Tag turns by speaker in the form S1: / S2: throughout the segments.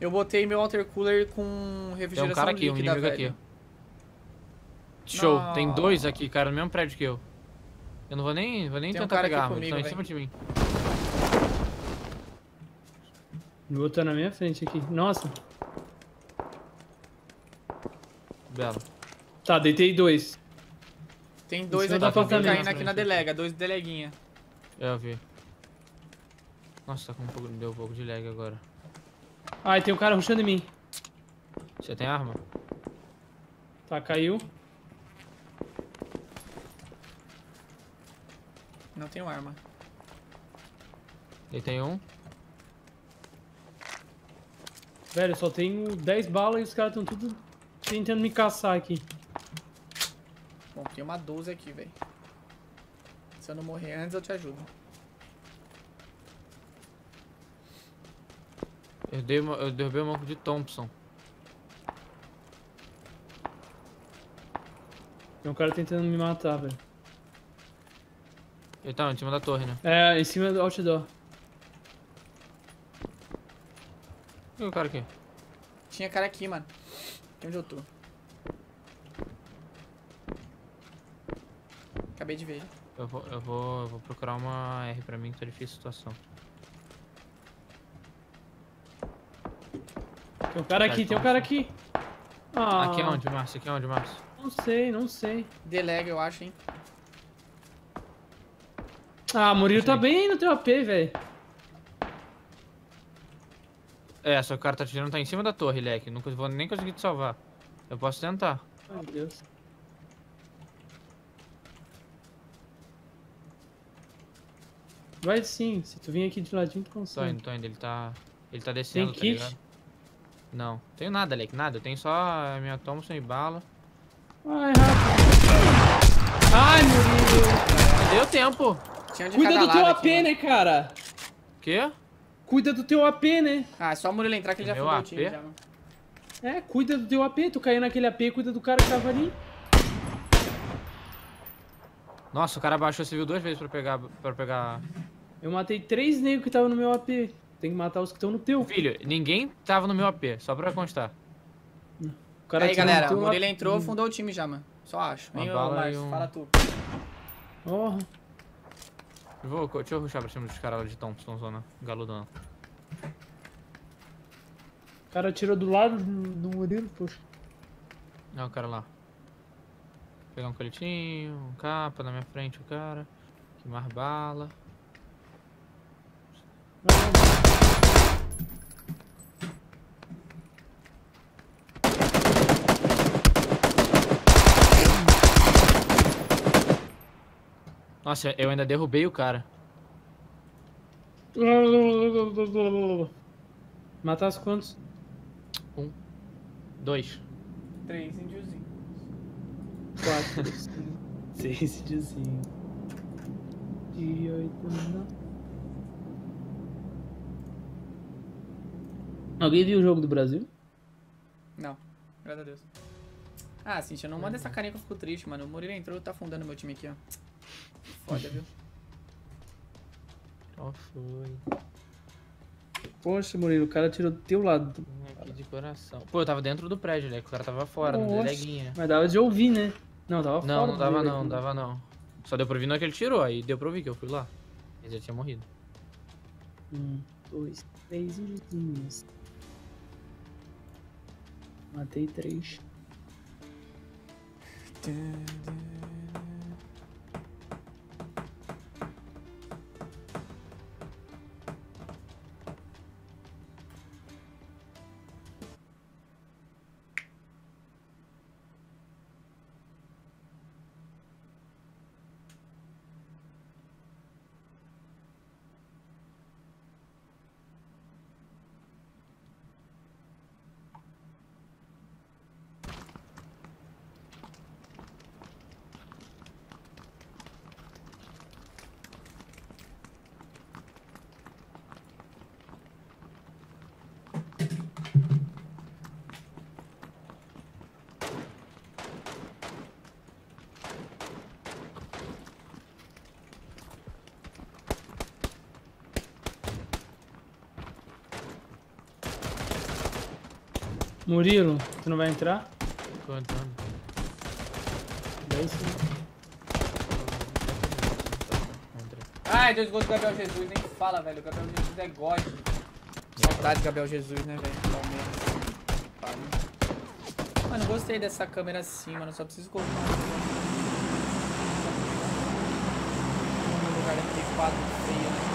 S1: Eu botei meu water cooler com
S2: Tem um
S1: refrigeração
S2: cara aqui, um
S1: líquida,
S2: inimigo
S1: velho.
S2: aqui. Show, tem
S1: Não.
S2: 2 aqui, cara, no mesmo prédio que eu. Eu não vou nem
S1: Tem um
S2: tentar
S1: cara
S2: pegar
S1: aqui
S2: arma, eles
S1: comigo,
S2: estão em
S1: velho.
S2: cima de mim.
S3: O outro tá na minha frente aqui. Nossa.
S2: Belo.
S3: Tá, deitei 2.
S1: Tem 2
S3: cima
S1: aqui
S3: do apartamento.
S1: caindo aqui na delega, 2 deleguinha.
S2: Eu vi. Nossa, tá com deu um pouco de lag agora.
S3: Ai, tem um cara rushando em mim.
S2: Você tem arma?
S3: Tá, caiu.
S1: Não tenho arma.
S2: Ele tem um.
S3: Velho, eu só tenho 10 balas e os caras estão tudo tentando me caçar aqui.
S1: Bom, tem uma 12 aqui, velho. Se eu não morrer antes, eu te ajudo.
S2: Eu derrubei o manco de Thompson.
S3: Tem um cara tentando me matar, velho.
S2: Ele tá em cima da torre, né?
S3: É, em cima do outdoor.
S2: E o cara aqui?
S1: Tinha cara aqui, mano. Aqui onde eu tô. Acabei de ver ele.
S2: Eu vou procurar uma R pra mim, que tá difícil a situação.
S3: Tem um cara aqui, tem um cara aqui. Ah,
S2: Aqui é onde, Márcio? Aqui é onde, Márcio?
S3: Não sei.
S1: Delega, eu acho, hein.
S3: Ah, Murilo tá bem no teu AP, velho.
S2: É, só que o cara tá tirando, tá em cima da torre, leque. Não vou nem conseguir te salvar. Eu posso tentar.
S3: Ai, meu Deus. Vai sim, se tu vir aqui de ladinho, tu consegue.
S2: Tô indo. Ele tá descendo,
S3: Tem
S2: tá
S3: kit?
S2: ligado? Não, tenho nada, leque, nada. Eu tenho só a minha Thompson e bala.
S3: Ai, rápido. Ai, Murilo.
S2: Deu tempo.
S1: Tinha um de
S3: Cuida
S1: cada
S3: do teu
S1: lado
S3: AP,
S1: aqui, mano.
S3: né, cara?
S2: Quê?
S3: Cuida do teu AP, né?
S1: Ah, é só o Murilo entrar que ele já
S2: Meu
S1: fundou o
S2: AP?
S1: time, já, mano.
S3: É, cuida do teu AP. Tu caiu naquele AP, cuida do cara que tava ali.
S2: Nossa, o cara baixou civil 2 vezes pra pegar...
S3: Eu matei 3 negros que estavam no meu AP. Tem que matar os que estão no teu.
S2: Filho, ninguém tava no meu AP, só pra constar.
S3: O cara
S1: Aí,
S3: atirou
S1: galera,
S3: no teu
S1: o Murilo
S3: AP.
S1: entrou, fundou o time já, mano. Só acho.
S2: Uma
S1: Vem, ô,
S2: bala e
S1: Márcio,
S2: um-
S1: fala tu.
S3: Oh,
S2: Deixa eu rushar pra cima dos caras lá de Thompson, zona galudão.
S3: o cara atirou do lado do Murilo, poxa.
S2: Olha o cara lá. Vou pegar um coletinho, um capa na minha frente, o cara. Que mais bala. Nossa, eu ainda derrubei o cara.
S3: Matasse quantos?
S2: 2.
S1: 3 índiozinhos.
S3: 4, 5, 6 de 5. De 8, não. Alguém viu o jogo do Brasil?
S1: Não, graças a Deus. Ah, Cintia, não manda essa carinha que eu fico triste, mano. O Murilo entrou e tá afundando meu time aqui, ó. Foda, viu?
S2: Qual foi?
S3: Poxa, Murilo, o cara tirou do teu lado.
S2: Aqui de coração. Pô, eu tava dentro do prédio, né? Que o cara tava fora, no
S3: Nossa,
S2: deleguinha.
S3: mas dava de ouvir, né? Não, tava fora.
S2: Não dava
S3: do
S2: não,
S3: delegue.
S2: dava não. Só deu pra ouvir na hora que ele tirou, aí deu pra ouvir que eu fui lá. Ele já tinha morrido.
S3: 1, 2, 3 índiozinhos. Matei 3. Murilo, tu não vai entrar?
S2: Tô entrando.
S3: 10 segundos.
S2: Entrei.
S1: Ai, Deus, gosto do Gabriel Jesus, nem fala, velho. O Gabriel Jesus é God. Saudade do Gabriel Jesus, né, velho? Palmeiras. Pariu. Mano, gostei dessa câmera assim, mano. Só preciso colocar um lugar daquele quadro feio, né?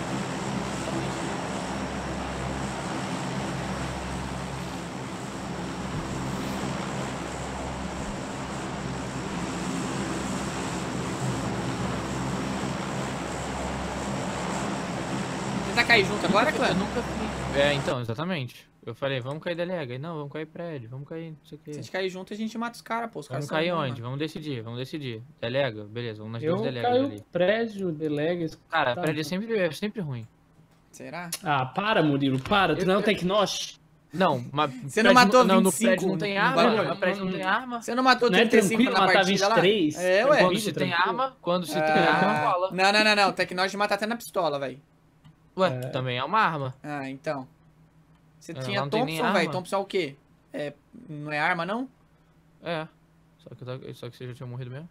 S1: Tentar cair junto agora, clã?
S2: Eu nunca fui. É, então, exatamente. Eu falei, vamos cair delega. Aí, não, vamos cair prédio, vamos cair, não sei o
S1: Se a
S2: que.
S1: gente cair junto, a gente mata os caras, pô. Os caras
S2: Vamos
S1: são
S2: cair
S1: bons,
S2: onde?
S1: mano.
S2: Vamos decidir. Delega? Beleza, vamos nas duas
S3: Eu
S2: delegas
S3: caio
S2: ali.
S3: prédio, delega.
S2: Cara,
S3: tá,
S2: prédio é sempre ruim.
S1: Será?
S3: Ah, para, Murilo, para. Tu não é um Tecnosh?
S2: Não, mas
S1: Você não matou
S2: não, no
S1: 25
S2: prédio não tem
S1: no
S2: arma,
S1: bagulho?
S2: no prédio não tem arma.
S1: Você não matou
S3: Não é
S1: 35
S3: tranquilo
S1: na
S3: matar
S1: partida
S3: 23?
S1: lá? É, ué.
S2: Quando se tem
S3: tranquilo.
S2: arma, quando se tem arma, rola.
S1: Não. Tecnóide mata até na pistola, velho.
S2: Ué, também é uma arma.
S1: Ah, então. Você
S2: Lá
S1: tinha
S2: não tem nem
S1: Thompson, velho.
S2: arma.
S1: Thompson é o quê? É, não é arma, não?
S2: É. Só que você já tinha morrido mesmo?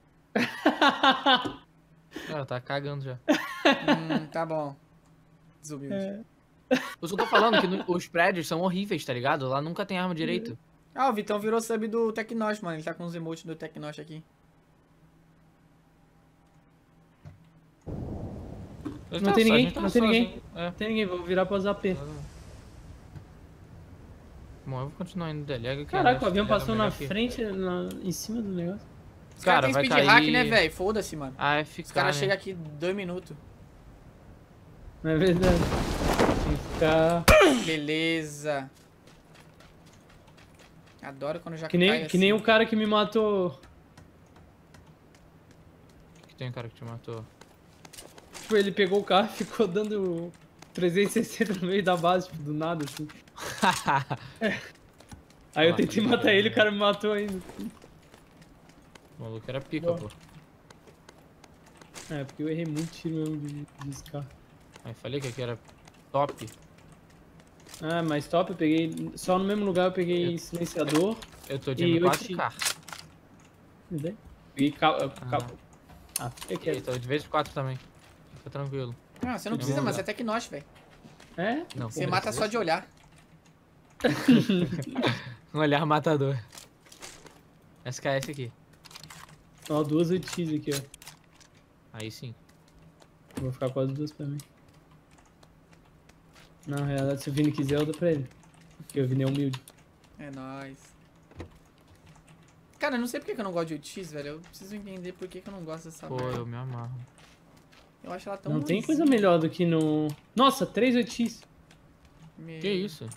S2: Ela tá cagando já.
S1: Tá bom. Desumilde.
S2: Por isso que eu tô falando que os prédios são horríveis, tá ligado? Lá nunca tem arma direito.
S1: Ah, o Vitão virou sub do Tecnosh, mano. Ele tá com os emotes do Tecnosh aqui.
S3: Não tem ninguém,
S2: tá
S3: não tem ninguém.
S2: sozinho. É.
S3: Não tem ninguém, vou virar pra Zap.
S2: Bom, eu vou continuar indo delega. que
S3: Caraca, o
S2: acho
S3: avião
S2: que era
S3: passou
S2: melhor
S3: na
S2: que-
S3: frente, em cima do negócio.
S1: Os
S2: Cara,
S1: caras
S2: vai
S1: têm speed
S2: cair-
S1: hack, né, velho? Foda-se, mano.
S2: AFK,
S1: Os caras
S2: né?
S1: chegam aqui 2 minutos.
S3: Não é verdade. Tem que ficar...
S1: Beleza. Adoro quando já
S3: Que nem,
S1: cai
S3: que nem
S1: assim.
S3: o cara que me matou.
S2: Que tem um cara que te matou.
S3: Tipo, ele pegou o carro e ficou dando 360 no meio da base, tipo, do nada, assim. Aí eu
S2: Nossa,
S3: tentei
S2: que
S3: matar
S2: legal.
S3: ele e o cara me matou ainda.
S2: O maluco era pica,
S3: Boa.
S2: pô.
S3: É, porque eu errei muito tiro mesmo de Scar.
S2: Aí falei que aqui era top.
S3: Ah, mas top, eu peguei... Só no mesmo lugar eu peguei silenciador.
S2: Eu tô de
S3: E
S2: M4K.
S3: Entendeu? Peguei Ah, fica
S2: E
S3: quieto.
S2: tô de vez 4 também. Fica tranquilo.
S1: Ah, você não
S2: Em
S1: precisa,
S2: algum
S1: mas
S2: lugar.
S1: é Tecnosh, velho.
S3: É?
S2: Não,
S1: Você mata só de olhar.
S2: Um olhar matador. SKS aqui.
S3: Ó, 2 8x aqui, ó.
S2: Aí sim.
S3: Vou ficar com as duas pra mim. Na realidade, se o Vini quiser, eu dou pra ele. Porque o Vini é humilde.
S1: É nóis. Cara, eu não sei porque que eu não gosto de 8x, velho. Eu preciso entender por que que eu não gosto dessa
S2: Pô,
S1: merda.
S2: eu me amarro.
S1: Eu acho ela tão
S3: Não tem
S1: ruimzinha.
S3: coisa melhor do que no... Nossa, 3 8x.
S1: Meu...
S2: Que isso?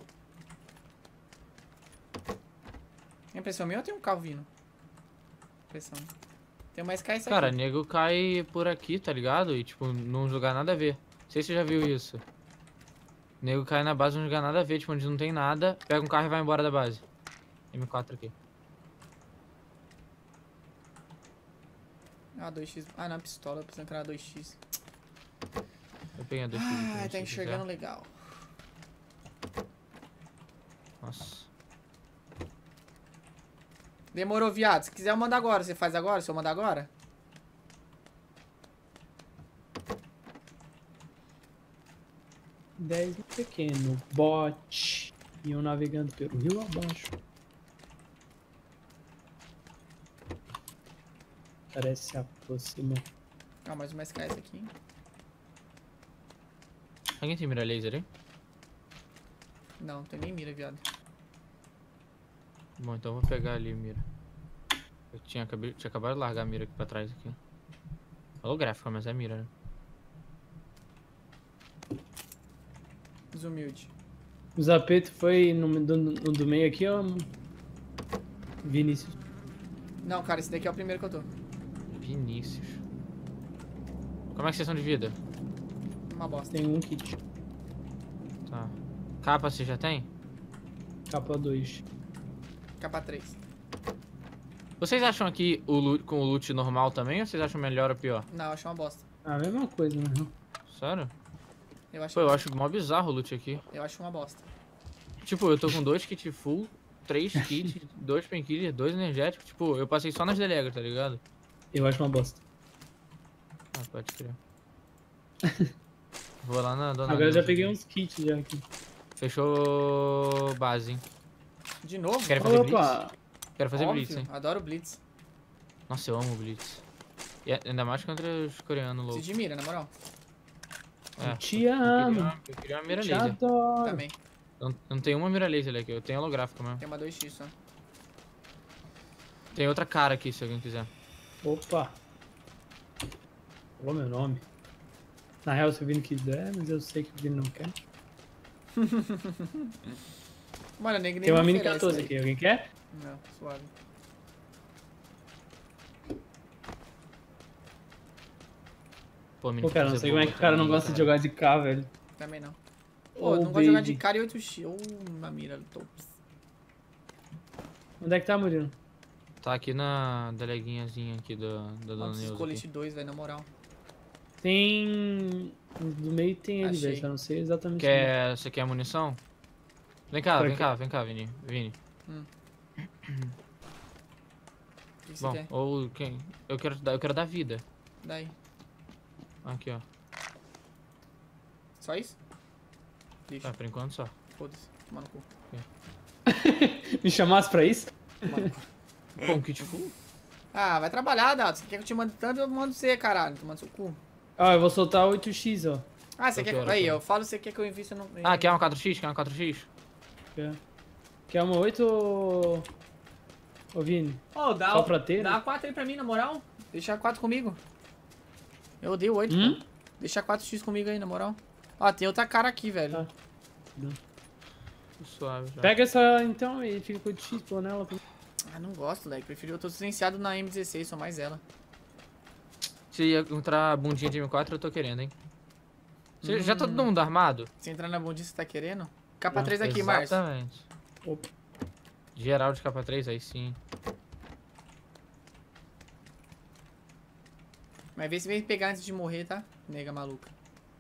S1: É impressão minha ou tem um carro vindo? Impressão. Tem uma SKS aqui.
S2: Cara, nego cai por aqui, tá ligado? E tipo, num lugar nada a ver. Não sei se você já viu isso. Nego cai na base num lugar nada a ver, tipo, onde não tem nada. Pega um carro e vai embora da base. M4 aqui.
S1: Ah, 2x. Ah, não, pistola. Eu preciso entrar na 2x.
S2: Eu peguei a 2x.
S1: Ah, tá enxergando legal.
S2: Nossa.
S1: Demorou, viado. Se quiser, eu mando agora. Você faz agora? Se eu mandar agora?
S3: Dez no pequeno. Bot. E eu navegando pelo rio abaixo. Parece se aproximar.
S1: Ah, mais uma SKS aqui.
S2: Alguém tem mira laser aí?
S1: Não, não tem nem mira, viado.
S2: Bom, então eu vou pegar ali a mira. Eu tinha acabado de largar a mira aqui pra trás aqui. Holográfica, mas é mira, né?
S1: Desumilde.
S3: O Zapeto foi no do meio aqui, ó. Vinícius.
S1: Não, cara, esse daqui é o primeiro que eu tô.
S2: Vinícius. Como é que vocês são de vida?
S1: Uma bosta.
S3: Tem um kit.
S2: Tá. Capa você já tem?
S3: Capa 2.
S1: Capa 3.
S2: Vocês acham aqui o loot, com o loot normal também ou vocês acham melhor ou pior?
S1: Não, eu acho uma bosta.
S3: Ah, a mesma coisa, né?
S2: Sério?
S1: Eu acho,
S2: Pô, eu acho mó bizarro o loot aqui.
S1: eu acho uma bosta.
S2: Tipo, eu tô com 2 kits full, 3 kits, 2 painkillers, 2 energéticos. Tipo, eu passei só nas delegas, tá ligado?
S3: Eu acho uma bosta.
S2: Ah, pode crer. Vou lá na dona
S3: Agora eu já
S2: Neuza
S3: peguei
S2: aqui.
S3: uns kits já aqui.
S2: Fechou base, hein?
S1: De novo?
S2: Querem fazer blitz?
S3: Opa!
S2: Quero fazer
S1: Óbvio,
S2: blitz, hein?
S1: adoro Blitz.
S2: Nossa, eu amo blitz. E ainda mais contra os coreanos
S1: Se
S2: loucos.
S1: admira, na moral.
S2: É,
S3: Te amo!
S2: eu queria uma mira
S3: Te
S2: laser.
S3: adoro!
S1: Também.
S2: Eu não tenho uma mira laser ali aqui, eu tenho holográfica mesmo.
S1: Tem uma 2x só.
S2: Tem outra cara aqui, se alguém quiser.
S3: Opa! Falou meu nome. Na real, se o Vini quiser, mas eu sei que o Vini não quer.
S1: Mano, nem
S3: Tem uma mini
S1: oferece,
S3: 14
S1: velho.
S3: aqui, alguém quer?
S1: Não, suave.
S2: Pô,
S3: Pô, cara, não sei como é que o cara não gosta de jogar de cá, velho.
S1: Também não.
S3: Ô,
S1: Pô, não gosto de jogar de
S3: baby.
S1: cara e 8x. Ô, uma mira tops.
S3: Onde é que tá, Murilo?
S2: Tá aqui na deleguinhazinha aqui da dona
S1: Nossa,
S2: Neuza.
S1: escolhi
S2: aqui.
S1: 2, velho, na moral.
S3: Tem... Do meio tem ele,
S1: Achei.
S3: velho, só não sei exatamente onde.
S2: Você quer munição? Vem cá,
S3: Pra
S2: vem
S3: quê?
S2: cá, vem cá, Vini. Vini.
S1: O que você
S2: Bom,
S1: quer?
S2: ou quem? Eu quero dar vida.
S1: Daí.
S2: Aqui, ó.
S1: Só isso? Lixo.
S2: Ah, por enquanto só.
S1: Foda-se. Toma no cu.
S3: Me chamasse pra isso?
S1: Toma no cu.
S2: Pô, um kit full?
S1: Ah, vai trabalhar, Dato. Você quer que eu te mande tanto, eu mando você, caralho. Tomando seu cu.
S3: Ó, eu vou soltar 8x, ó.
S1: Ah, você
S2: Eu
S1: quer
S2: quero,
S1: que... Aí,
S2: eu quero.
S1: eu falo, você quer que eu invista no...
S2: Ah, quer uma 4x? Quer uma 4x?
S3: Quer uma 8 ou... Ô, Vini?
S1: Ô, dá,
S3: Só pra ter,
S1: dá
S3: né?
S1: 4 aí pra mim, na moral. Deixa 4 comigo. Eu odeio 8, pô. Deixa 4x comigo aí, na moral. Ó, tem outra cara aqui, velho.
S3: Tá.
S2: Suave já.
S3: Pega essa, então, e fica com 8x, pô, nela.
S1: Ah, não gosto, Leg. Prefiro... Eu tô silenciado na M16, sou mais ela.
S2: Se encontrar bundinha de M4, eu tô querendo, hein? Já tá todo mundo armado?
S1: Se entrar na bundinha, você tá querendo? Capa 3 aqui, Márcio.
S2: Exatamente.
S3: Opa.
S2: Geral de capa 3, aí sim.
S1: Mas vê se vem pegar antes de morrer, tá? Nega maluca.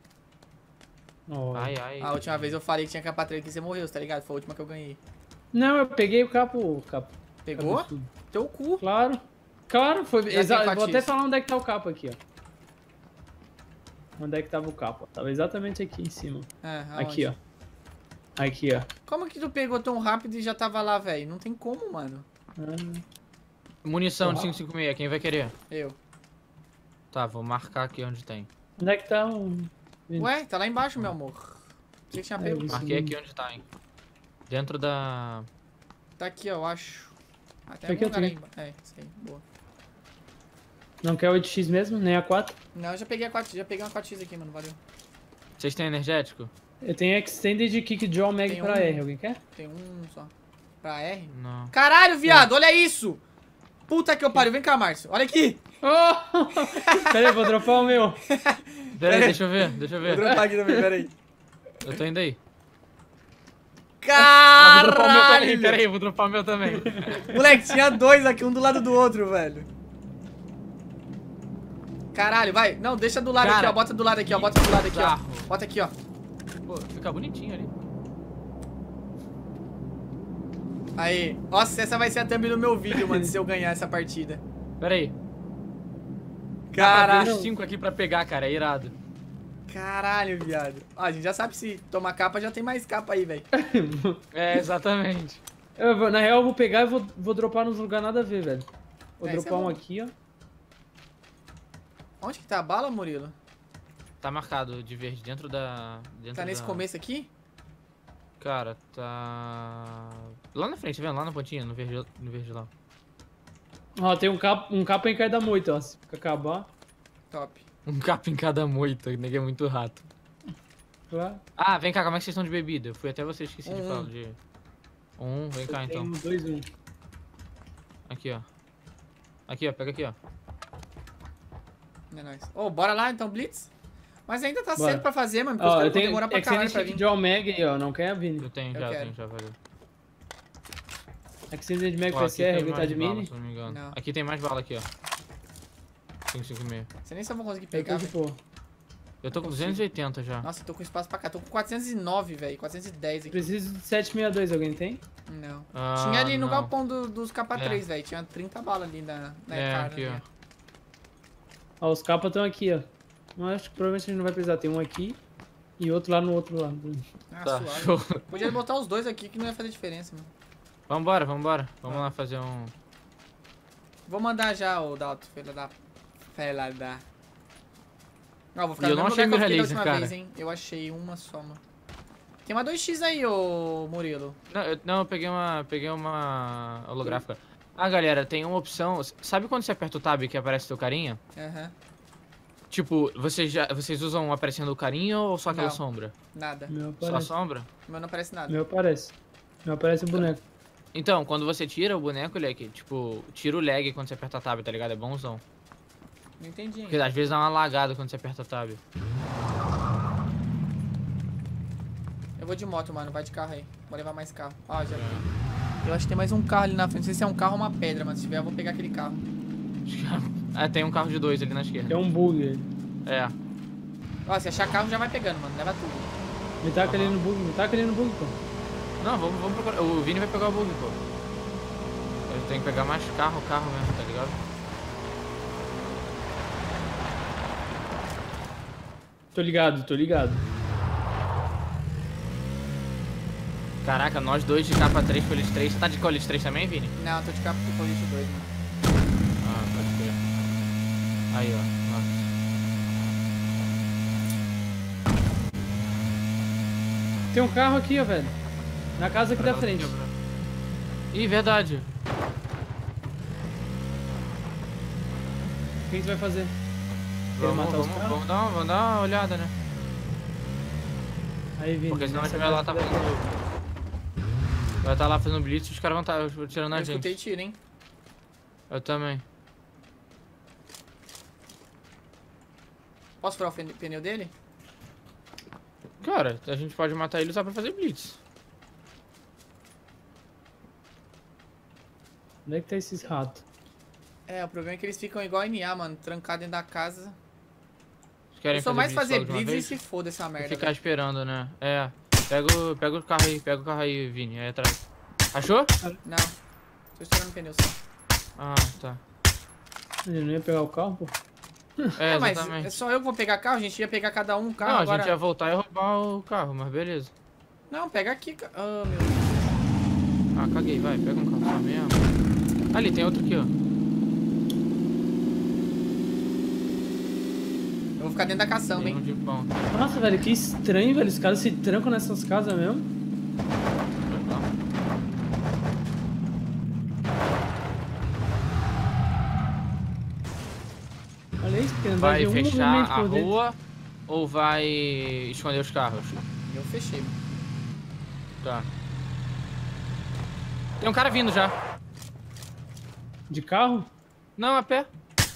S3: Ó.
S2: Ai, ai.
S1: A última vez eu falei que tinha capa 3 que você morreu, tá ligado? Foi a última que eu ganhei.
S3: Não, eu peguei o capo.
S1: Pegou?
S3: Capo.
S1: Teu cu.
S3: Claro. Claro, foi.
S1: Já tem
S3: Vou até
S1: patice.
S3: falar onde é que tá o capo aqui, ó. Onde é que tava o capo? Ó. Tava exatamente aqui em cima.
S1: É,
S3: Aqui, ó. Aqui, ó.
S1: Como que tu pegou tão rápido e já tava lá, velho? Não tem como, mano.
S3: Ah,
S2: Munição de
S3: Porra.
S2: 556, quem vai querer?
S1: Eu.
S2: Tá, vou marcar aqui onde tem.
S3: onde é que tá o...
S1: Ué, tá lá embaixo, meu amor. Você que tinha
S3: É,
S1: pego.
S3: isso.
S2: Marquei aqui onde tá, hein? Dentro da...
S1: Tá aqui, ó, eu acho. Até
S3: Aqui
S1: algum
S3: eu
S1: lugar aí
S3: tenho.
S1: embaixo. É, isso aí, boa.
S3: Não quer 8x mesmo? Nem a 4?
S1: Não, eu já peguei a 4, já peguei uma 4x aqui, mano, valeu.
S2: Vocês têm energético?
S3: Eu tenho Extended Kick Draw Mag
S1: Tem
S3: pra
S1: um.
S3: R. Alguém quer?
S1: Tem um só. Pra R.
S2: Não.
S1: Caralho, viado, olha isso! Puta que eu pariu, vem cá, Márcio. Olha aqui!
S3: Oh! Pera aí, vou dropar o meu.
S2: Pera aí, deixa eu ver, deixa eu
S1: Vou
S2: ver.
S1: dropar aqui também, peraí.
S2: Eu tô indo aí. Vou dropar o meu também, pera
S1: Caralho!
S2: aí, vou dropar o meu também.
S1: Moleque, tinha dois aqui, um do lado do outro, velho. Caralho, vai. Não, deixa do lado
S2: Cara,
S1: aqui, ó. Bota do lado aqui, ó. Bota do lado aqui, ó.
S2: bizarro.
S1: Bota aqui, ó.
S2: Pô, fica bonitinho ali.
S1: Aí. Nossa, essa vai ser a thumb do meu vídeo, mano, se eu ganhar essa partida.
S2: Pera aí.
S1: Caralho.
S2: 5 aqui pra pegar, cara, é irado.
S1: Caralho, viado. Ó, a gente já sabe se tomar capa, já tem mais capa aí, velho.
S2: É, exatamente.
S3: Na real, eu vou pegar e vou dropar nos lugares nada a ver, velho. Vou
S1: É, isso é
S3: dropar um
S1: bom.
S3: aqui, ó.
S1: Onde que tá a bala, Murilo?
S2: Tá marcado de verde dentro da...
S1: Tá nesse começo aqui?
S2: Cara, tá... Lá na frente, vendo? Lá na pontinha, no verde lá.
S3: Ó, tem um capa em cada moita, ó. Se acabar.
S1: Top.
S2: Um capa em cada moita, que é muito rato.
S3: Lá.
S2: Ah, vem cá, como é que vocês estão de bebida? Eu fui até vocês, esqueci de
S1: Um.
S2: falar de... Vem cá então.
S3: Tem 2, 1.
S2: Aqui, ó. Aqui, ó, pega aqui, ó.
S1: É nóis. Ô, bora lá então, Blitz? Mas ainda tá
S3: Bora.
S1: cedo pra fazer, mano, porque os
S3: Ó,
S1: caras
S3: eu
S1: vão
S3: tenho
S1: demorar pra caralho pra
S3: Extended
S1: vir.
S3: Kick Draw Mag aí, ó. Não quer, Vini?
S2: Eu tenho,
S1: Eu
S2: já,
S1: quero.
S2: tenho, já, valeu.
S3: Extended Mag
S2: Ó,
S3: pra
S2: aqui
S3: CR,
S2: tem
S3: alguém tá
S2: mais
S3: de
S2: bala,
S3: mini?
S2: se não me engano.
S1: Não.
S2: Aqui tem mais bala aqui, ó. 556.
S1: Você nem se eu vou conseguir
S3: Eu
S1: pegar,
S3: tô de
S1: velho.
S3: boa.
S2: Eu tô com
S1: consigo.
S2: 280 já.
S1: Nossa, eu tô com espaço pra cá. Tô com 409, velho. 410 aqui.
S3: Preciso de 762, alguém tem?
S1: Não.
S2: Ah,
S1: Tinha ali no
S2: não.
S1: galpão dos K3, velho. Tinha 30 balas ali na
S2: É,
S1: cara.
S2: aqui,
S1: ali.
S3: Ó, os capas estão aqui, ó. Mas acho que provavelmente a gente não vai precisar. Tem um aqui e outro lá no outro lado.
S1: Ah,
S2: Tá,
S1: suave.
S2: show.
S1: Podia botar os dois aqui que não ia fazer diferença, mano.
S2: Vambora, vambora. Vamos lá fazer um...
S1: Vou mandar já o Dalto, filho da... Fela da... Ó, vou ficar
S2: E
S1: no
S2: eu não
S1: mesmo
S2: achei
S1: lugar que eu fiquei da
S2: mira
S1: última
S2: laser, cara.
S1: vez, hein. Eu achei uma só, mano. Tem uma 2x aí, ô Murilo.
S2: Não, eu peguei uma holográfica. Ah, galera, tem uma opção. Sabe quando você aperta o tab que aparece teu carinha?
S1: Aham.
S2: Tipo, vocês usam aparecendo o carinha ou só aquela
S1: Não.
S2: sombra?
S1: Nada.
S3: Meu
S2: Só a
S3: aparece.
S2: sombra?
S1: O meu não aparece nada.
S3: Meu aparece. Meu aparece o boneco.
S2: Então, quando você tira o boneco, ele é que, tipo, tira o lag quando você aperta a tab, tá ligado? É bonzão.
S1: Não entendi
S2: Porque
S1: ainda.
S2: às vezes dá uma lagada quando você aperta a tab.
S1: Eu vou de moto, mano. Vai de carro aí. Vou levar mais carro. Ó, já... Eu acho que tem mais um carro ali na frente. Não sei se é um carro ou uma pedra, mas se tiver eu vou pegar aquele carro.
S2: Ah, tem um carro de 2 ali na esquerda.
S3: É um bug ele.
S2: É.
S1: Ó, se achar carro já vai pegando, mano. Leva tudo.
S3: Me taca ali no bug, me taca ali no bug, pô.
S2: Não, vamos procurar. O Vini vai pegar o bug, pô. Eu tenho que pegar mais carro mesmo, tá ligado?
S3: Tô ligado, tô ligado.
S2: Caraca, nós dois de capa 3, colete 3. Você tá de colete 3 também, Vini?
S1: Não, eu tô de capa com colete 2, mano.
S2: Ah, pode crer. Aí, ó. Nossa.
S3: Tem um carro aqui, ó, velho. Na casa aqui da frente.
S2: Ih, verdade.
S3: O que você vai fazer? Quer matar os carros?
S2: Vamos dar uma olhada, né?
S3: Aí, Vini.
S2: Porque senão a
S3: nessa
S2: gente vai lá
S3: casa
S2: tá
S3: aqui da frente.
S2: fazendo... Vai estar lá fazendo blitz e os caras vão estar tirando a
S1: Eu escutei
S2: gente.
S1: tiro, hein.
S2: Eu também.
S1: Posso furar o pneu dele?
S2: Cara, a gente pode matar ele só pra fazer blitz.
S3: Onde é que tá esses ratos?
S1: É, o problema é que eles ficam igual a NA, mano. Trancado dentro da casa.
S2: Vocês querem
S1: Eu sou mais fazer
S2: logo de uma
S1: blitz e
S2: vez?
S1: se foda essa
S2: E
S1: merda.
S2: ficar
S1: velho.
S2: esperando, né? É. Pega o carro aí, Vini, aí atrás. Achou?
S1: Não. Tô estourando o pneu só.
S2: Ah, tá.
S3: Ele não ia pegar o carro, pô?
S2: É,
S1: Mas
S2: exatamente.
S1: é só eu que vou pegar carro? A gente ia pegar cada um carro
S2: Não, a
S1: agora.
S2: gente ia voltar e roubar o carro, mas beleza.
S1: Não, pega aqui. Ah, meu Deus.
S2: Ah, caguei, vai, pega um carro só mesmo. Ali, tem outro aqui, ó.
S1: Eu vou ficar dentro da caçamba,
S2: Tem um
S1: hein.
S2: de pão.
S3: Nossa, velho, que estranho, velho. Os caras se trancam nessas casas mesmo. Olha isso, porque não
S2: Vai
S3: ter um
S2: fechar
S3: movimento
S2: a
S3: por dentro.
S2: rua ou vai esconder os carros?
S1: Eu fechei, mano.
S2: Tá. Tem um cara vindo já.
S3: De carro?
S2: Não, a pé.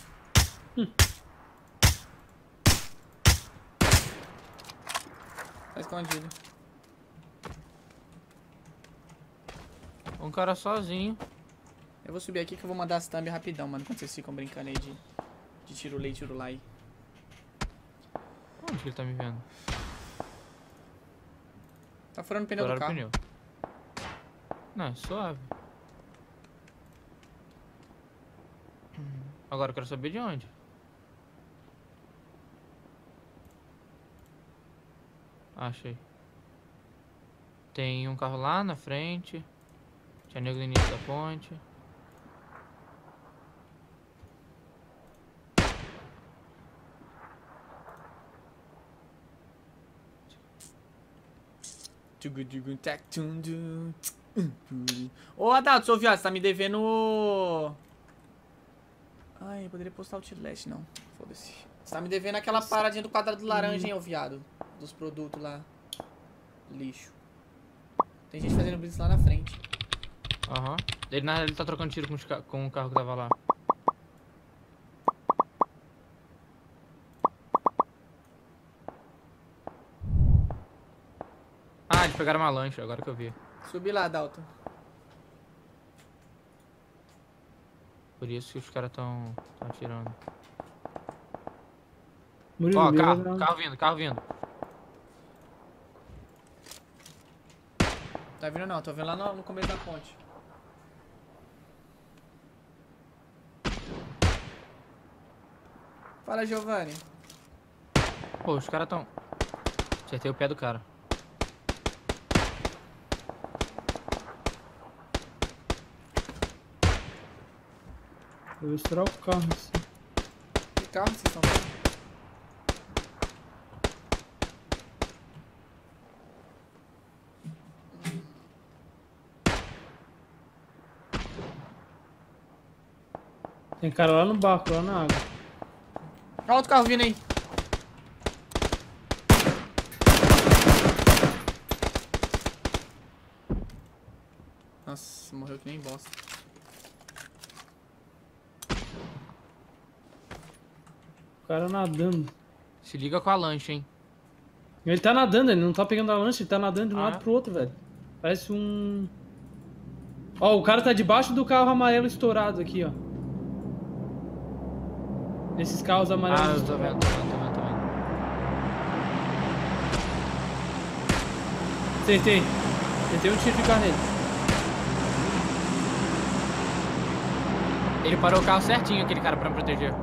S1: Tá escondido.
S2: Um cara sozinho.
S1: Eu vou subir aqui que eu vou mandar as thumb rapidão, mano. Quando vocês ficam brincando aí de tiro lei, tiro lá aí.
S2: Onde que ele tá me vendo?
S1: Tá furando o pneu do
S2: Estouraram
S1: carro.
S2: o pneu. Não, é suave. Agora eu quero saber de onde. Achei. Tem um carro lá na frente. Tinha nego no início da ponte.
S1: Ô, Adalto, sou viado, você tá me devendo... Ai, eu poderia postar o Outlast, não. Foda-se. Você tá me devendo aquela paradinha do quadrado laranja, hein, ô viado. Dos produtos lá. Lixo. Tem gente fazendo blitz lá na frente.
S2: Aham. Ele na realidade tá trocando tiro com o carro que tava lá. Ah, eles pegaram uma lancha, agora que eu vi.
S1: Subi lá, Adalto.
S2: Por isso que os caras tão atirando.
S3: Murilo,
S2: Ó,
S3: mira
S2: carro,
S3: na-
S2: carro vindo, carro vindo.
S1: Tá vindo não, tô vendo lá no começo da ponte. Fala, Giovanni.
S2: Pô, os caras tão... Acertei o pé do cara.
S3: Eu vou estourar o carro, assim.
S1: Que carro vocês estão vendo?
S3: Tem cara lá no barco, lá na água.
S1: Olha outro carro vindo aí. Nossa, morreu que nem bosta.
S3: O cara nadando.
S2: Se liga com a lancha, hein.
S3: Ele tá nadando, ele não tá pegando a lancha, ele tá nadando de um
S2: Ah,
S3: lado
S2: é?
S3: pro outro, velho. Parece um... Ó, o cara tá debaixo do carro amarelo estourado aqui, ó. Esses carros
S2: Ah,
S3: amarelos
S2: eu tô vendo, tô vendo, tô vendo, tô vendo.
S3: Acertei. Acertei um tiro de carro nele.
S2: Ele parou o carro certinho, aquele cara, pra me proteger.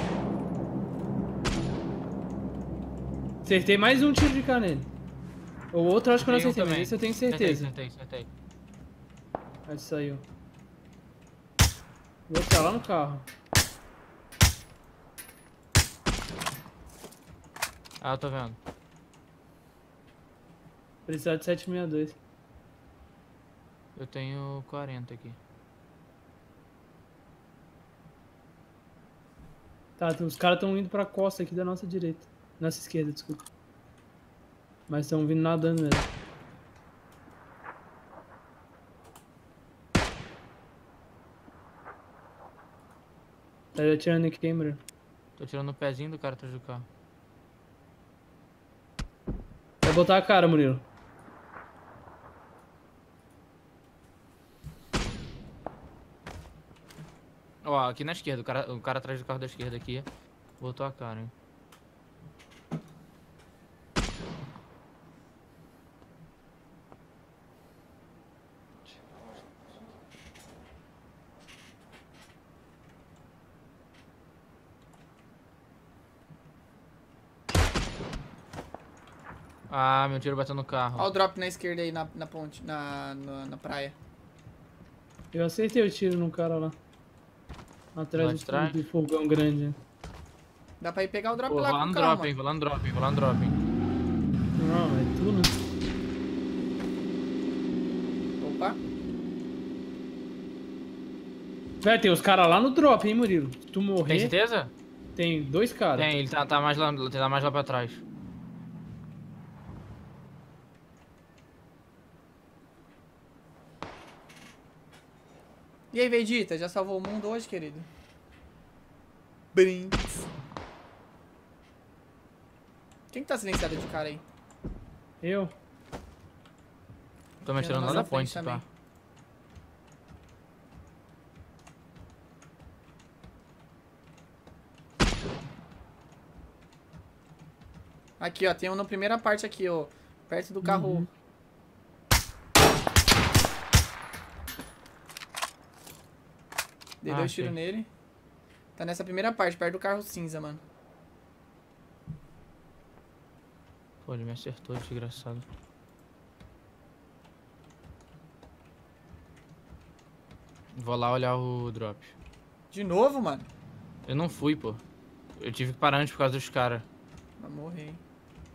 S3: Acertei mais um tiro de carro nele. O outro eu acho que eu não
S2: Tem um
S3: acertei, mas
S2: também.
S3: esse eu tenho certeza.
S2: Acertei.
S3: Aí saiu. O outro tá lá no carro.
S2: Ah, eu tô vendo.
S3: Precisar de 762.
S2: Eu tenho 40 aqui.
S3: Tá, os caras estão indo pra costa aqui da nossa direita. Nossa esquerda, desculpa. Mas estão vindo nadando mesmo. Tá atirando aqui, hein, Murilo?
S2: Tô tirando o pezinho do cara atrás do carro.
S3: Vai botar a cara, Murilo.
S2: Ó, aqui na esquerda, o cara atrás do carro da esquerda aqui. Botou a cara, hein. Ah, meu tiro bateu no carro.
S1: Olha o drop na esquerda aí na ponte, na praia.
S3: Eu acertei o tiro num cara lá.
S2: Lá
S3: Atrás
S2: de trás?
S3: do fogão grande.
S1: Dá pra ir pegar o drop
S2: Pô,
S1: lá
S2: vou lá
S1: com
S2: no
S1: o carro,
S2: drop,
S1: mano.
S2: hein, vou lá no drop, hein, vou lá no drop, hein.
S3: Não, é tu, né?
S1: Opa.
S3: Velho, tem os caras lá no drop, hein, Murilo? Se tu
S2: Tem
S3: morrer,
S2: certeza?
S3: tem dois caras.
S2: Tem, ele tá mais lá pra trás.
S1: E aí, Vegeta, já salvou o mundo hoje, querido? Brinks. Quem que tá silenciado de cara aí?
S3: Eu?
S2: Tô me atirando lá
S1: mais
S2: da
S1: à frente
S2: ponte,
S1: também.
S2: pá.
S1: Aqui, ó, tem um na primeira parte aqui, ó. Perto do carro.
S3: Uhum.
S1: Dei
S2: Ah,
S1: 2 tiros
S2: achei.
S1: nele. Tá nessa primeira parte, perto do carro cinza, mano.
S2: Pô, ele me acertou, desgraçado. Vou lá olhar o drop.
S1: De novo, mano?
S2: Eu não fui, pô. Eu tive que parar antes por causa dos caras.
S1: Vai morrer, hein?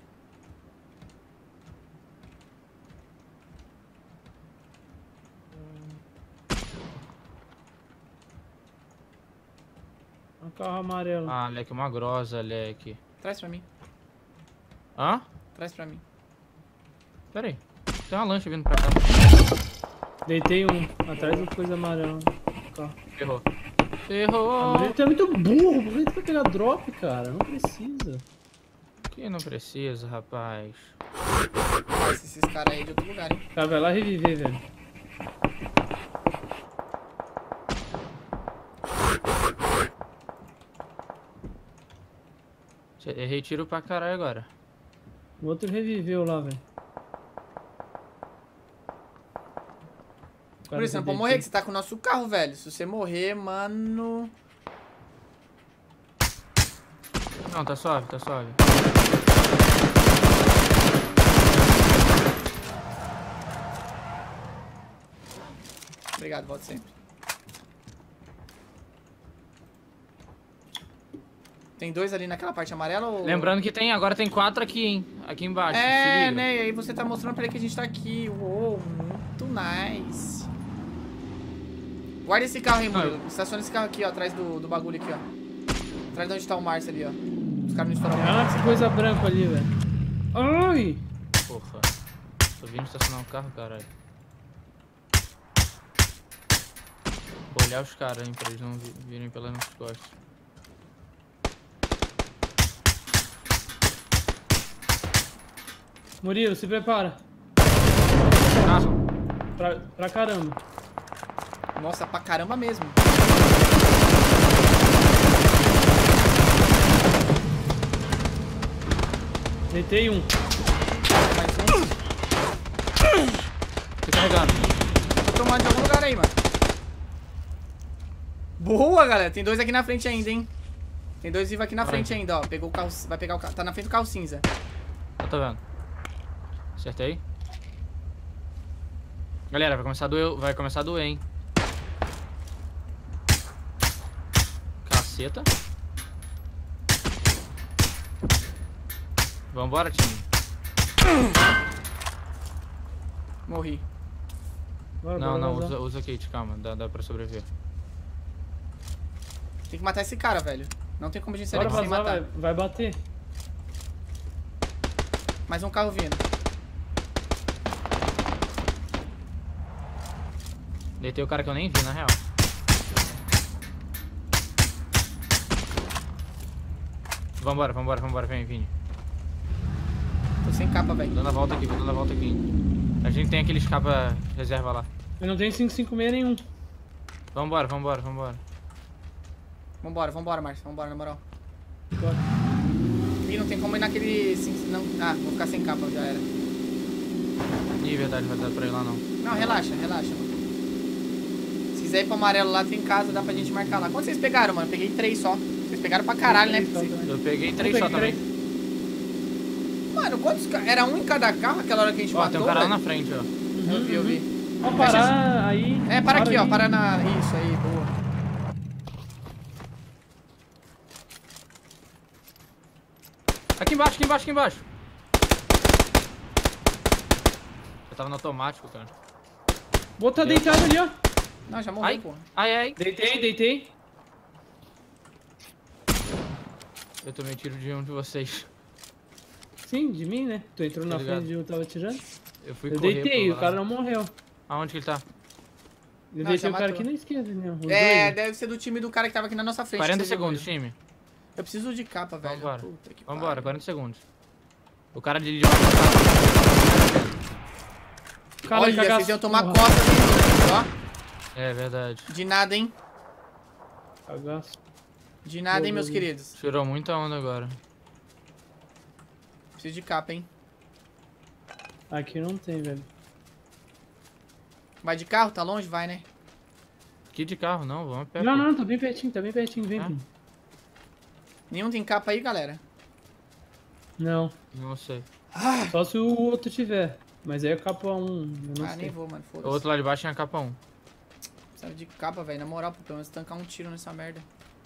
S3: Um carro amarelo.
S2: Ah, leque, uma grossa, leque.
S1: Traz pra mim.
S2: Hã?
S1: Traz pra mim.
S2: Pera aí. Tem uma lancha vindo pra cá.
S3: Deitei um atrás do coisa amarela. Carro.
S2: Ferrou.
S3: Ah,
S2: Ferrou!
S3: mas ele tá muito burro, por que ele vai pegar drop, cara? Não precisa.
S2: Que não precisa, rapaz.
S1: Traz esses caras aí de outro lugar, hein?
S3: O cara vai lá reviver, velho.
S2: Errei tiro pra caralho agora.
S3: O outro reviveu lá, velho.
S1: Por isso, não pode morrer, que você tá com o nosso carro, velho. Se você morrer, mano...
S2: Não, tá suave, tá suave.
S1: Obrigado, volto sempre. Tem 2 ali naquela parte amarela ou...
S2: Lembrando que agora tem 4 aqui, hein? Aqui embaixo, se
S1: É,
S2: liga.
S1: né? E aí você tá mostrando pra ele que a gente tá aqui. Uou, muito nice. Guarda esse carro aí, Murilo. Estaciona esse carro aqui, ó, atrás do bagulho aqui, ó. Atrás de onde tá o Márcio ali, ó. Os caras não estouraram.
S3: Ah, que coisa branca ali, velho. Ai!
S2: Porra. Tô vindo estacionar um carro, caralho. Vou olhar os caras, hein, pra eles não virem pelas nossas costas.
S3: Murilo, se prepara.
S2: Carro.
S3: Pra caramba.
S1: Nossa, pra caramba mesmo.
S3: Deitei um.
S1: Mais um.
S2: Tô carregando.
S1: Tô tomando de algum lugar aí, mano. Boa, galera. Tem 2 aqui na frente ainda, hein. Tem 2 vivos aqui na frente ainda, ó. Pegou o carro... Vai pegar o carro... Tá na frente do carro cinza.
S2: Eu tô vendo. Acertei. Galera, vai começar a doer, hein. Caceta. Vambora, time.
S1: Morri.
S3: Bora,
S2: Não,
S3: bora, bora.
S2: usa kit, calma, dá pra sobreviver.
S1: Tem que matar esse cara, velho. Não tem como a gente sair
S3: Bora
S1: daqui sem
S3: vazar,
S1: matar.
S3: vai bater.
S1: Mais um carro vindo.
S2: Deitei o cara que eu nem vi, na real. Vambora, vem, Vini.
S1: Tô sem capa, velho.
S2: Vou dando a volta aqui. A gente tem aqueles capa reserva lá.
S3: Eu não tenho 556 nenhum.
S2: Vambora.
S1: Vambora, Márcio. Vambora, na moral.
S3: Bora.
S1: Ih, não tem como ir naquele... Não... Ah, vou ficar sem capa, já era.
S2: Ih, verdade, vai dar pra ir lá não.
S1: Não, relaxa, mano. Se quiser ir pro amarelo lá, tem casa, dá pra gente marcar lá. Quantos vocês pegaram, mano? Eu peguei 3 só. Vocês pegaram pra caralho, né?
S2: Eu peguei 3 só também.
S1: Mano, quantos... Era um em cada carro aquela hora que a gente
S2: Ó,
S1: matou,
S2: tem um cara lá
S1: velho?
S2: na frente, ó.
S1: Eu vi.
S3: Ó, parar aí.
S1: É, para aqui, ó.
S3: aí.
S1: Para na... Isso aí, boa.
S2: Aqui embaixo. Eu tava no automático, cara.
S3: Bota deitado ali, ó.
S1: Não, já morreu,
S2: Ai,
S1: pô.
S2: ai.
S3: Deitei.
S2: Eu tomei tiro de um de vocês.
S3: Sim, de mim, né? Tu entrou
S2: Tá
S3: na
S2: ligado.
S3: frente de eu tava tirando.
S2: Eu fui
S3: Eu
S2: correr
S3: deitei,
S2: pro
S3: o cara
S2: lado.
S3: não morreu.
S2: Aonde que ele tá?
S3: Eu
S1: Não,
S3: deitei
S1: já
S3: o cara
S1: matou.
S3: aqui na esquerda, né? Os
S1: É,
S3: dois.
S1: deve ser do time do cara que tava aqui na nossa frente.
S2: 40
S1: que você viu
S2: segundos,
S1: ele.
S2: time.
S1: Eu preciso de capa, velho.
S2: Vambora.
S1: Puta que
S2: Vambora,
S1: pariu.
S2: 40 segundos. O cara de baixo tá.
S3: Cara,
S1: Olha,
S3: cagaço.
S1: vocês iam tomar
S3: Porra.
S1: costa, ó.
S2: É verdade.
S1: De nada, hein?
S3: Cagaço.
S1: De nada, hein,
S3: Boa,
S1: meus
S3: boa.
S1: queridos.
S2: Tirou muita onda agora.
S1: Preciso de capa, hein?
S3: Aqui não tem, velho.
S1: Vai de carro? Tá longe? Vai, né?
S2: Aqui de carro, não, vamos a pé.
S3: Não,
S2: pô.
S3: não, tá bem pertinho, vem.
S2: Ah.
S3: Vini.
S1: Nenhum tem capa aí, galera?
S3: Não,
S2: Não sei.
S3: só se o outro tiver. Mas aí é capa 1, eu não
S1: Ah,
S3: sei.
S1: nem vou, mano.
S2: O
S1: Foda-se.
S2: outro lá de baixo tinha capa 1.
S1: Precisa de capa, velho. Na moral, pô, pelo menos tancar um tiro nessa merda.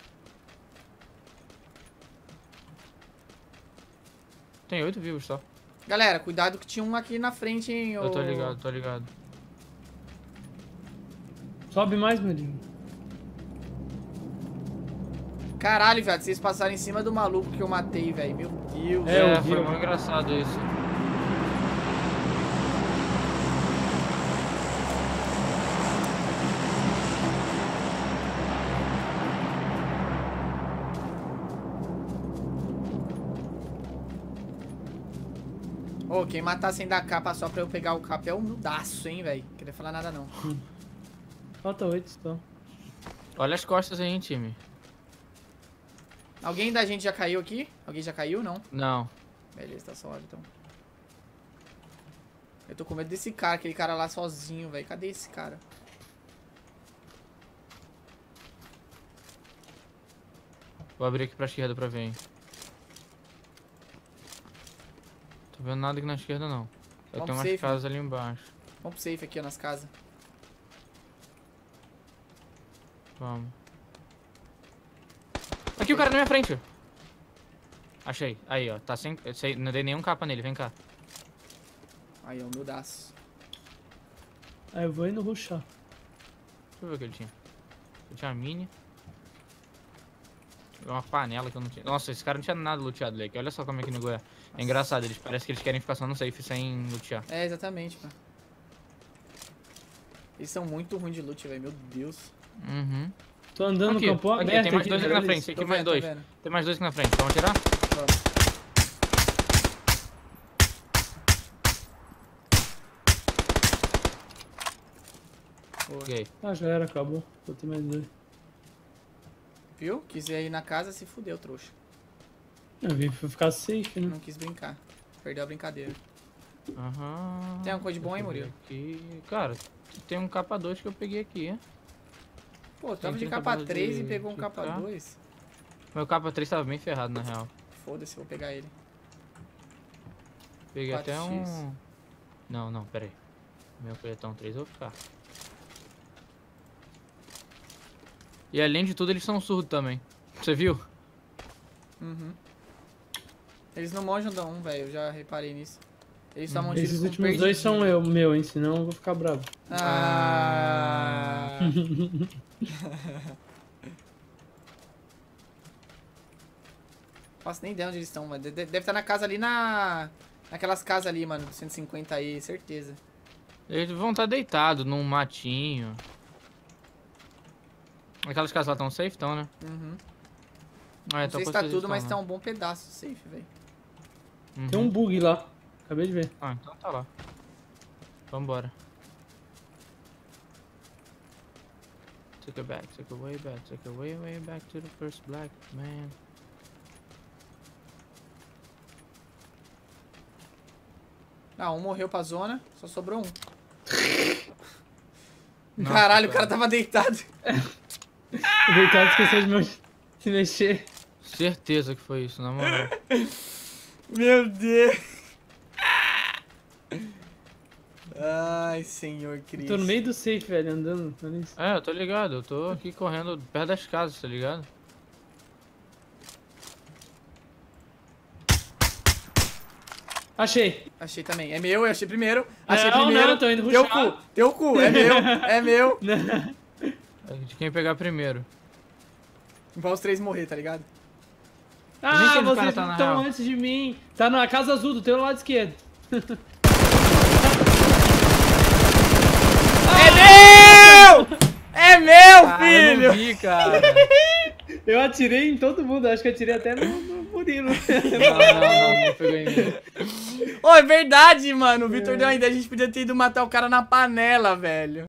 S2: Tem 8 vivos só.
S1: Galera, cuidado que tinha um aqui na frente, hein?
S2: Eu tô ligado.
S3: Sobe mais, meu Deus.
S1: Caralho, velho. Vocês passaram em cima do maluco que eu matei, velho. Meu Deus.
S3: É, eu
S2: É,
S3: vi,
S2: foi
S3: eu
S2: muito
S3: vi.
S2: engraçado isso.
S1: Ô, quem matar sem dar capa só pra eu pegar o capa é humildaço, hein, velho. Queria falar nada, não.
S3: Falta 8 só.
S2: Olha as costas aí, hein, time.
S1: Alguém da gente já caiu aqui? Alguém já caiu? Não.
S2: Não.
S1: Beleza, tá suave então. Eu tô com medo desse cara, aquele cara lá sozinho, velho. Cadê esse cara?
S2: Vou abrir aqui pra esquerda pra ver, hein. Tô vendo nada aqui na esquerda, não. Só
S1: Vamos
S2: tem umas
S1: safe,
S2: casas ali embaixo.
S1: Vamos pro safe aqui, ó, nas casas.
S2: Vamos. Aqui o cara na minha frente. Achei. Aí, ó. Tá sem... Não dei nenhum capa nele. Vem cá.
S1: Aí, ó, humildaço.
S3: Aí eu vou indo rushar.
S2: Deixa eu ver o que ele tinha. Ele tinha uma mini. Uma panela que eu não tinha. Nossa, esse cara não tinha nada luteado, Leque. Olha só como é que o nego é. É engraçado, parece que eles querem ficar só no safe sem lutear.
S1: É, exatamente, mano. Eles são muito ruins de loot, velho. Meu Deus.
S2: Uhum.
S3: Tô andando
S2: Aqui,
S3: no campo
S2: aqui,
S3: aberto.
S2: tem mais dois aqui na
S3: eles-
S2: frente. Tem aqui
S1: Tô
S2: mais
S1: vendo, tô
S2: dois.
S1: vendo.
S2: Tem mais dois aqui na frente. Vamos atirar?
S1: Vamos. Boa.
S2: Ok.
S3: Ah, já era, acabou. Vou ter mais dois.
S1: Viu? Quiser ir na casa, se fudeu, trouxa.
S3: Eu vim pra ficar safe, né?
S1: Não quis brincar. Perdeu a brincadeira.
S2: Aham.
S1: Tem alguma coisa de bom aí,
S2: Deixa eu ver
S1: Murilo?
S2: aqui. Cara, tem um capa 2 que eu peguei aqui.
S1: Pô, tava de
S2: tem
S1: capa
S2: acabado
S1: 3
S2: de
S1: e pegou um
S2: quitar.
S1: capa 2.
S2: Meu capa 3 tava bem ferrado, na real.
S1: Foda-se, vou pegar ele.
S2: Peguei até
S1: 4x.
S2: um... Não, pera aí. Meu coletão 3 eu vou ficar. E além de tudo, eles são surdos também. Você viu?
S1: Uhum. Eles não manjam da 1, velho. Eu já reparei nisso. Eles só mandam
S3: Esses
S1: com
S3: últimos dois são
S1: perdidinho.
S3: meu, hein? Senão eu vou ficar bravo.
S1: Ah. Faço nem ideia onde eles estão, mano. Deve estar na casa ali naquelas casas ali, mano. 150 aí, certeza.
S2: Eles vão estar deitados num matinho. Aquelas casas lá estão safe, estão, né?
S1: Uhum.
S2: Ah,
S1: Não sei se tá tudo, mas tá um bom pedaço safe, velho.
S3: Tem um bug lá. Acabei de ver.
S2: Ah, então tá lá. Vambora. Take it back, take it way back, take it way back to the first black man.
S1: Ah, um morreu pra zona, só sobrou um.
S2: Nossa,
S1: Caralho, o
S2: cara.
S1: cara tava deitado.
S3: O deitado esqueceu de se mexer.
S2: Certeza que foi isso, na moral.
S1: Meu Deus. Ai, Senhor Cristo.
S3: Tô no meio do safe, velho, andando. Olha isso.
S2: É, eu tô ligado, eu tô aqui correndo perto das casas, tá ligado?
S3: Achei.
S1: Achei também. É meu, eu achei primeiro. Achei
S3: Não,
S1: primeiro.
S3: não, tô indo
S1: Teu
S3: rushar.
S1: cu, teu cu. É meu, é meu.
S2: De quem pegar primeiro.
S1: Vai os três morrer, tá ligado?
S2: Nem
S3: Ah,
S2: sei onde o cara
S3: vocês
S2: tá, na
S3: estão
S2: real.
S3: antes de mim. Tá na casa azul, do teu lado esquerdo.
S1: É meu! É meu,
S2: Ah, eu
S1: filho!
S2: não vi, cara.
S3: Eu atirei em todo mundo, acho que eu atirei até no Murilo.
S2: Não pegou em mim.
S1: Ô, é verdade, mano. O Vitor deu uma ideia. A gente podia ter ido matar o cara na panela, velho.